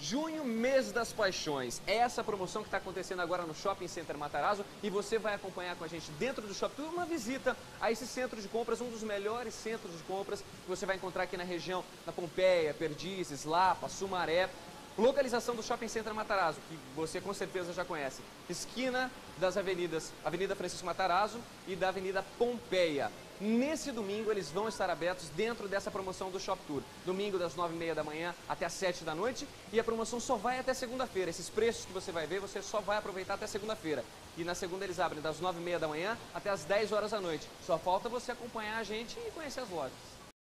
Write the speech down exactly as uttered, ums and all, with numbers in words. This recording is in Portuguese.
Junho, mês das paixões. É essa promoção que está acontecendo agora no Shopping Center Matarazzo e você vai acompanhar com a gente dentro do Shopping Tour uma visita a esse centro de compras, um dos melhores centros de compras que você vai encontrar aqui na região da Pompeia, Perdizes, Lapa, Sumaré. Localização do Shopping Center Matarazzo, que você com certeza já conhece. Esquina das avenidas, Avenida Francisco Matarazzo e da Avenida Pompeia. Nesse domingo eles vão estar abertos dentro dessa promoção do Shop Tour. Domingo das nove e meia da manhã até as sete da noite e a promoção só vai até segunda-feira. Esses preços que você vai ver, você só vai aproveitar até segunda-feira. E na segunda eles abrem das nove e meia da manhã até as dez horas da noite. Só falta você acompanhar a gente e conhecer as lojas.